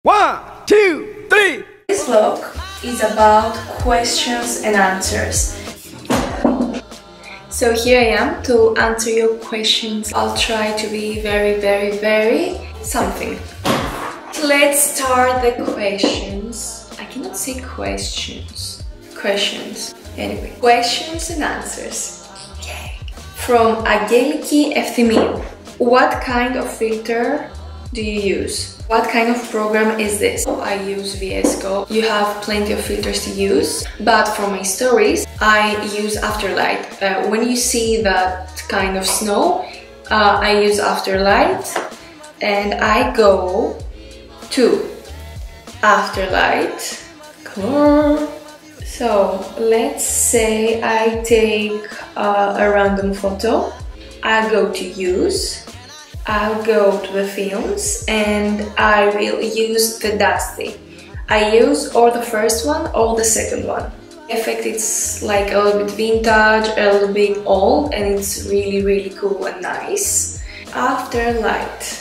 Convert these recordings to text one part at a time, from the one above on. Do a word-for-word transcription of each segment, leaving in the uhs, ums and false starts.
One, two, three. This vlog is about questions and answers. So here I am to answer your questions. I'll try to be very, very, very something. Let's start the questions. I cannot say questions. Questions. Anyway, questions and answers. Okay. From Ageliki Efthimiou. What kind of filter do you use? What kind of program is this? I use V S Code. You have plenty of filters to use, but for my stories, I use Afterlight. Uh, when you see that kind of snow, uh, I use Afterlight, and I go to Afterlight. Color. So let's say I take uh, a random photo. I go to use. I'll go to the films and I will use the Dusty. I use or the first one or the second one. The effect is like a little bit vintage, a little bit old, and it's really really cool and nice. Afterlight.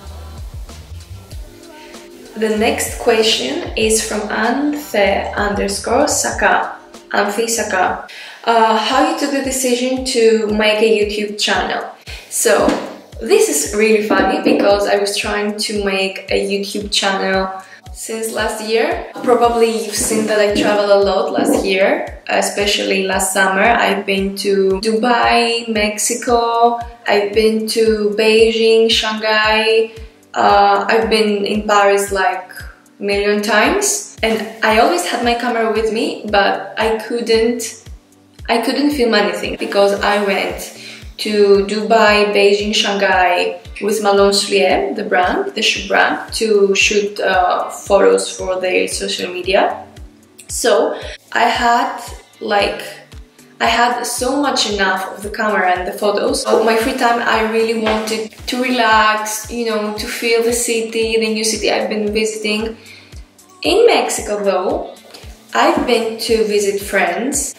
The next question is from Anthe underscore Saka. Amphi Saka. Uh, how you took the decision to make a YouTube channel? So this is really funny because I was trying to make a YouTube channel since last year. Probably you've seen that I traveled a lot last year, especially last summer. I've been to Dubai, Mexico, I've been to Beijing, Shanghai, uh, I've been in Paris like a million times, and I always had my camera with me, but I couldn't, I couldn't film anything because I went to Dubai, Beijing, Shanghai with Malone Soulier, the brand, the shoe brand, to shoot uh, photos for their social media. So I had like, I had so much enough of the camera and the photos. So my free time, I really wanted to relax, you know, to feel the city, the new city I've been visiting. In Mexico though, I've been to visit friends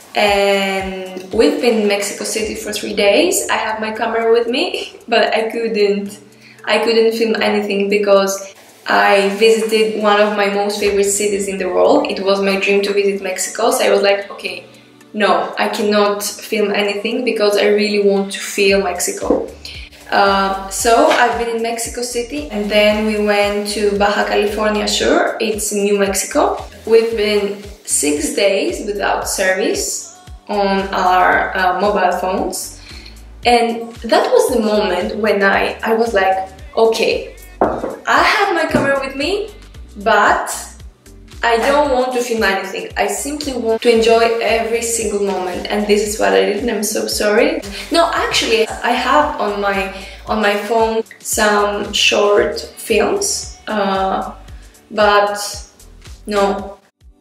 and we've been in Mexico City for three days. I have my camera with me, but I couldn't, I couldn't film anything because I visited one of my most favorite cities in the world. It was my dream to visit Mexico, so I was like, okay, no, I cannot film anything because I really want to feel Mexico. Uh, so I've been in Mexico City and then we went to Baja California Sur, it's New Mexico. We've been six days without service on our uh, mobile phones, and that was the moment when I, I was like, okay, I have my camera with me, but I don't want to film anything. I simply want to enjoy every single moment, and this is what I did, and I'm so sorry. No, actually, I have on my on my phone some short films, uh, but no.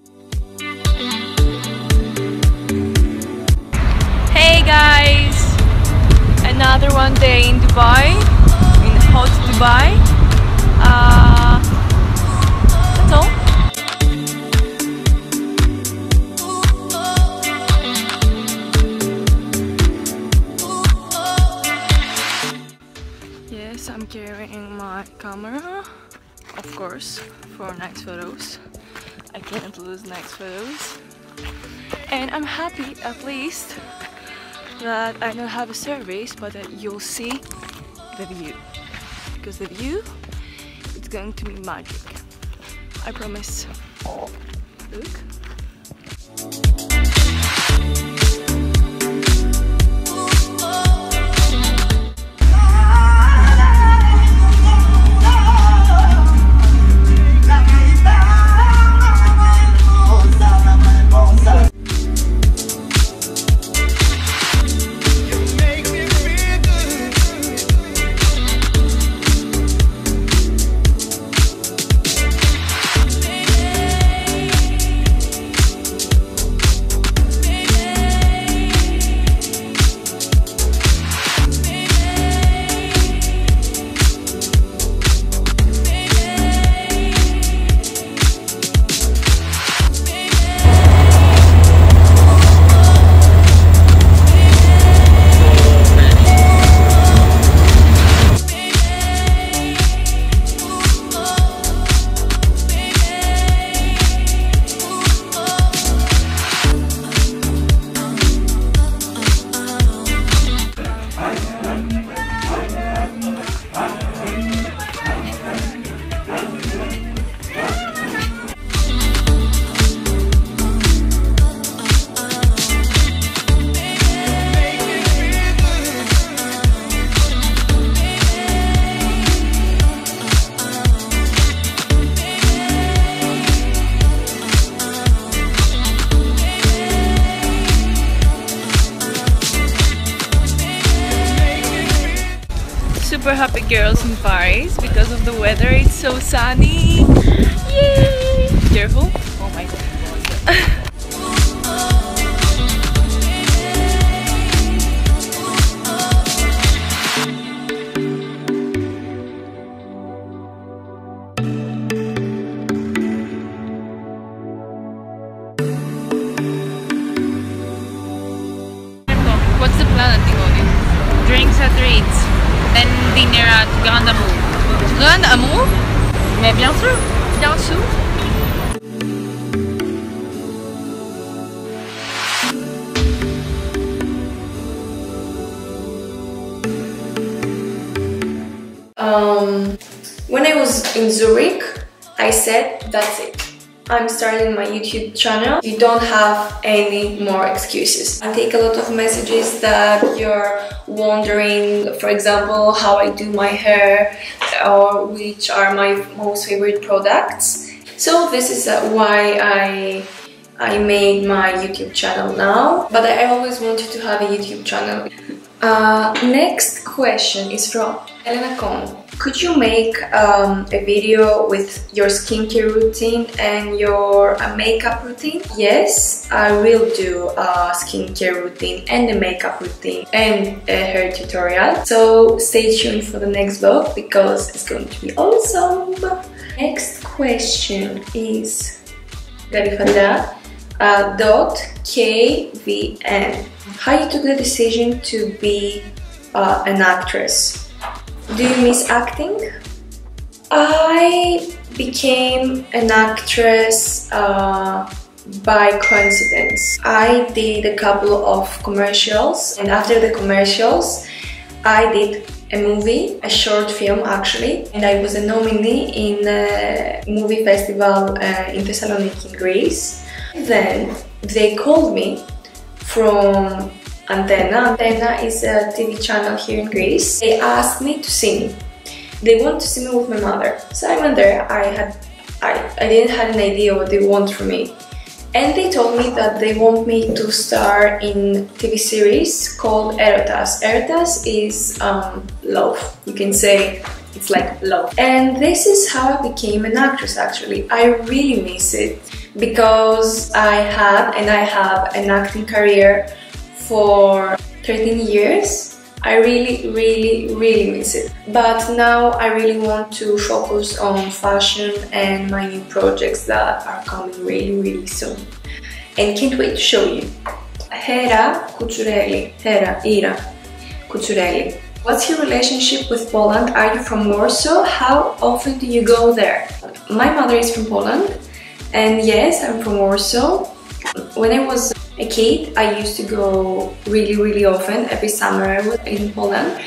Hey guys! Another one day in Dubai, in hot Dubai. Uh, that's all. Yes, I'm carrying my camera, of course, for nice photos. I can't lose nice photos. And I'm happy at least that I don't have a service, but that you'll see the view, because the view is going to be magic. I promise. Look. happy girls in Paris because of the weather. It's so sunny. Yay! Careful. Oh my god. What's the plan at Tivoli? Drinks at Ritz, then dinner at Grand Amour. Grand Amour? Mais bien sûr, bien sûr. Um, when I was in Zurich, I said, that's it. I'm starting my YouTube channel. You don't have any more excuses. I take a lot of messages that you're wondering, for example, how I do my hair or which are my most favorite products. So this is uh, why I I made my YouTube channel now. But I always wanted to have a YouTube channel. Uh, next question is from Elena Con. Could you make um, a video with your skincare routine and your uh, makeup routine? Yes, I will do a skincare routine and a makeup routine and a hair tutorial. So stay tuned for the next vlog because it's going to be awesome. Next question is Garifada uh, dot K V N. How you took the decision to be uh, an actress? Do you miss acting? I became an actress uh, by coincidence. I did a couple of commercials, and after the commercials I did a movie, a short film actually, and I was a nominee in a movie festival uh, in Thessaloniki in Greece. Then they called me from Antenna. Antenna is a T V channel here in Greece. They asked me to sing. They want to see me with my mother. So I went there. I had, I, I didn't have an idea what they want from me. And they told me that they want me to star in T V series called Erotas. Erotas is um, love. You can say it's like love. And this is how I became an actress actually. I really miss it because I had and I have an acting career for thirteen years. I really, really, really miss it. But now I really want to focus on fashion and my new projects that are coming really, really soon. And can't wait to show you. Hera Kuczureli. Hera, Ira Kuczureli. What's your relationship with Poland? Are you from Warsaw? How often do you go there? My mother is from Poland. And yes, I'm from Warsaw. When I was a kid, I used to go really, really often. Every summer I was in Poland.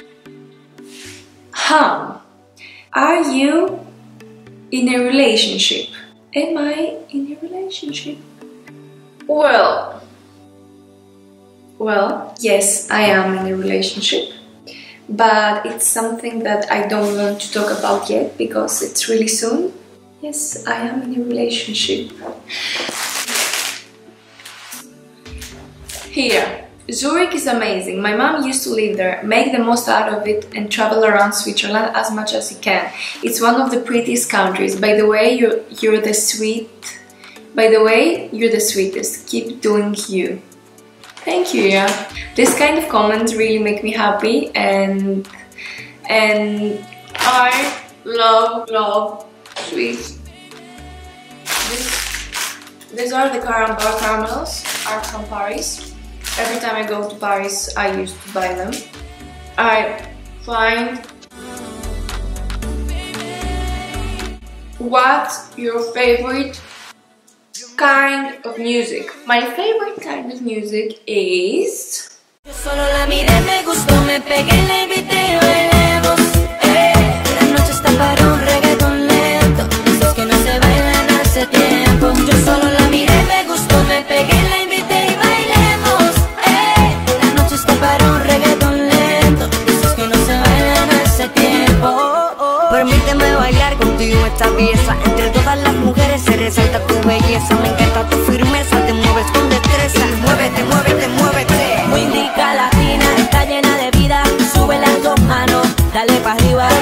Huh. Are you in a relationship? Am I in a relationship? Well, well, yes, I am in a relationship. But it's something that I don't want to talk about yet because it's really soon. Yes, I am in a relationship. Here, Zurich is amazing. My mom used to live there. Make the most out of it and travel around Switzerland as much as you can. It's one of the prettiest countries. By the way, you're, you're the sweet. By the way, you're the sweetest. Keep doing you. Thank you, yeah. This kind of comments really make me happy, and and I love love sweets. This, these are the caramel caramels. Are from Paris. Every time I go to Paris, I used to buy them. I find what's your favorite kind of music? My favorite kind of music is esta pieza. Entre todas las mujeres se resalta tu belleza. Me encanta tu firmeza, te mueves con destreza. Muévete, muévete, muévete. Muy rica latina, está llena de vida. Sube las dos manos, dale pa'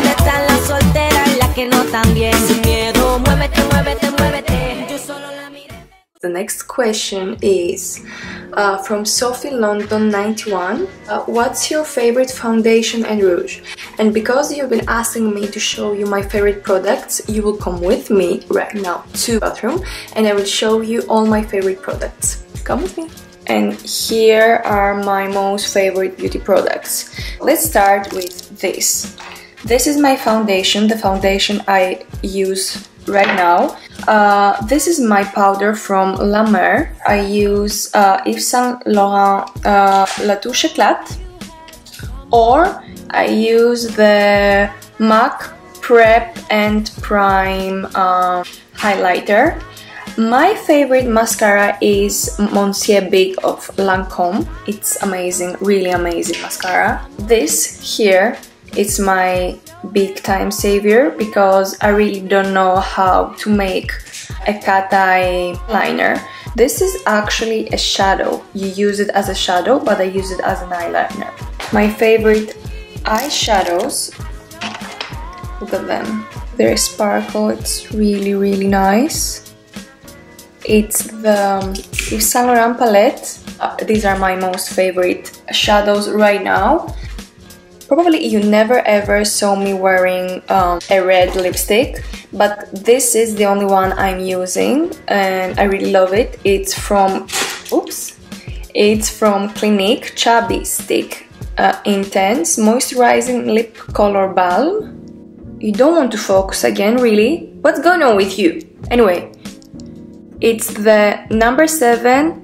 ¿Dónde están las solteras y las que no están bien? Sin miedo, muévete, muévete, muévete. Yo solo la miré. The next question is uh, from Sophie London ninety-one. Uh, what's your favorite foundation and rouge? And because you've been asking me to show you my favorite products, you will come with me right now to the bathroom and I will show you all my favorite products. Come with me. And here are my most favorite beauty products. Let's start with this. This is my foundation, the foundation I use right now. Uh, this is my powder from La Mer. I use uh, Yves Saint Laurent uh, La Touche Éclate, or I use the MAC Prep and Prime uh, highlighter. My favorite mascara is Monsieur Big of Lancome. It's amazing, really amazing mascara. This here is my big time savior because I really don't know how to make a cat eye liner. This is actually a shadow. You use it as a shadow, but I use it as an eyeliner. My favorite eyeshadows, look at them. They sparkle, it's really really nice. It's the Yves Saint Laurent palette. Uh, these are my most favorite shadows right now. Probably you never ever saw me wearing um, a red lipstick, but this is the only one I'm using and I really love it. It's from, oops, it's from Clinique Chubby Stick uh, Intense Moisturizing Lip Color Balm. You don't want to focus again, really? What's going on with you? Anyway, it's the number seven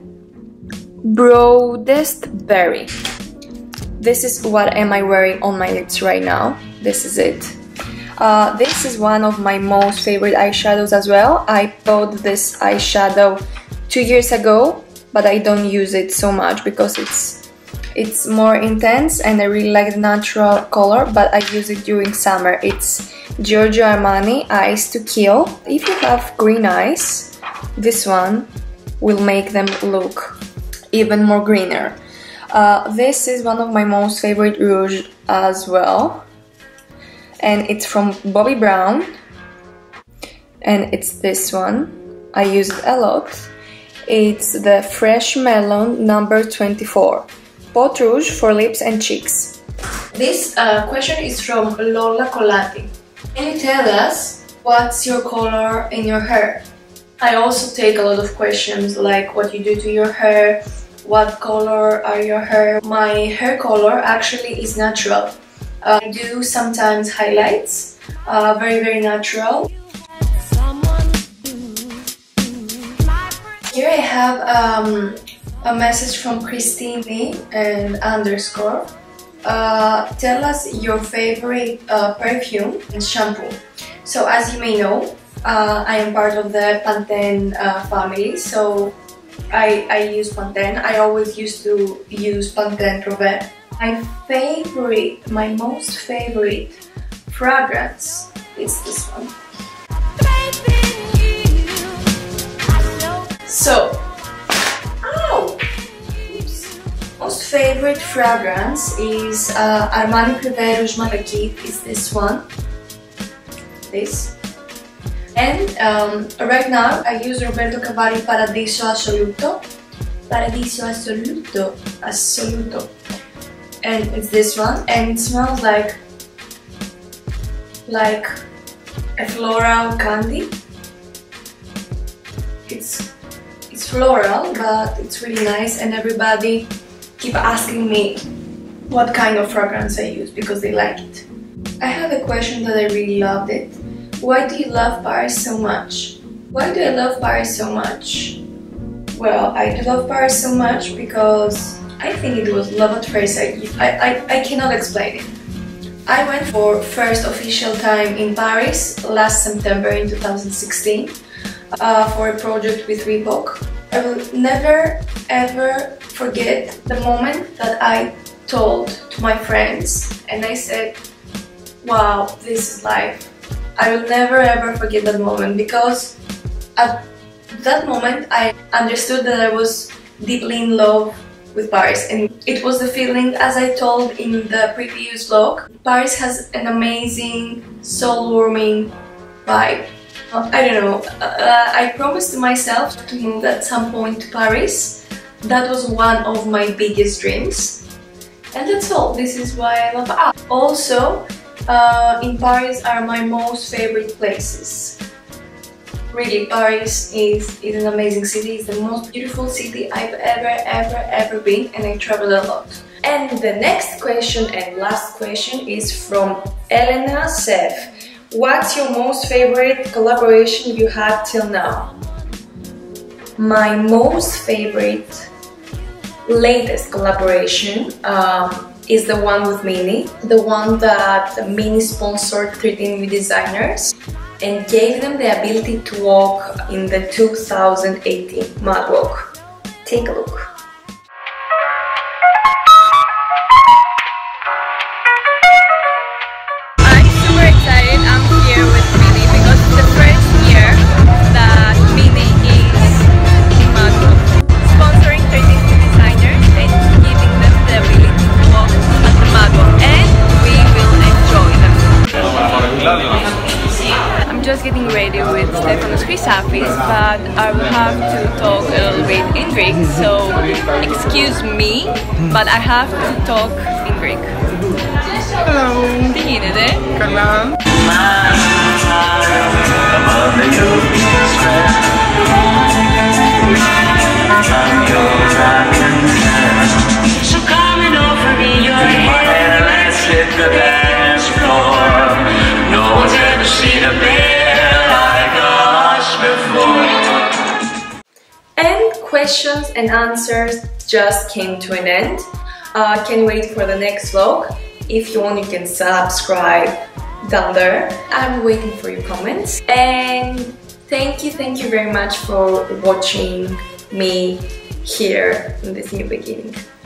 Broadest Berry. This is what am I wearing on my lips right now. This is it. Uh, this is one of my most favorite eyeshadows as well. I bought this eyeshadow two years ago, but I don't use it so much because it's it's more intense and I really like the natural color, but I use it during summer. It's Giorgio Armani Eyes to Kill. If you have green eyes, this one will make them look even more greener. Uh, this is one of my most favorite rouge as well, and it's from Bobbi Brown, and it's this one. I use it a lot. It's the Fresh Melon number twenty-four, Pot Rouge for lips and cheeks. This uh, question is from Lola Colati. Can you tell us what's your color in your hair? I also take a lot of questions like what you do to your hair, what color are your hair. My hair color actually is natural. Uh, I do sometimes highlights, uh, very very natural. Here I have um, a message from Christine and underscore. Uh, tell us your favorite uh, perfume and shampoo. So as you may know, uh, I am part of the Pantene uh, family, so I, I use Pantene. I always used to use Pantene Provet. My favorite, my most favorite fragrance is this one. So, ow! Oops. Most favorite fragrance is uh, Armani Privé Rouge Malakit. Is this one. This. And um, right now I use Roberto Cavalli Paradiso Assoluto. Paradiso Assoluto. Assoluto. And it's this one. And it smells like like a floral candy. It's it's floral, but it's really nice, and everybody keep asking me what kind of fragrance I use because they like it. I have a question that I really loved it. Why do you love Paris so much? Why do I love Paris so much? Well, I do love Paris so much because I think it was love at first sight. I, I, I cannot explain it. I went for first official time in Paris last September in two thousand sixteen uh, for a project with Reebok. I will never ever forget the moment that I told to my friends and I said, wow, this is life. I will never ever forget that moment because at that moment I understood that I was deeply in love with Paris, and it was the feeling as I told in the previous vlog. Paris has an amazing, soul-warming vibe. I don't know, uh, I promised myself to move at some point to Paris. That was one of my biggest dreams. And that's all, this is why I love art. Also, uh, in Paris are my most favorite places. Really, Paris is, is an amazing city. It's the most beautiful city I've ever, ever, ever been, and I travel a lot. And the next question and last question is from Elena Sev. What's your most favorite collaboration you had till now? My most favorite, latest collaboration um, is the one with Mini. The one that Mini sponsored thirteen new designers and gave them the ability to walk in the two thousand eighteen Mad Walk. Take a look. I'm super excited. I'm here with Mini because it's the first year that Mini is in Mad Walk, sponsoring thirteen new designers and giving them the ability to walk at the Mad Walk, and we will enjoy them. I'm just getting ready with Stefanos Chrysafis, but I will have to talk a little bit in Greek, so excuse me, but I have to talk in Greek. Hello. Τι γίνεται? Καλά. So come and offer me your hand. Let's hit the dance floor. No one's ever seen a bear like us before. And questions and answers just came to an end. Uh, can't wait for the next vlog. If you want, you can subscribe down there. I'm waiting for your comments. And thank you, thank you very much for watching me here in this new beginning.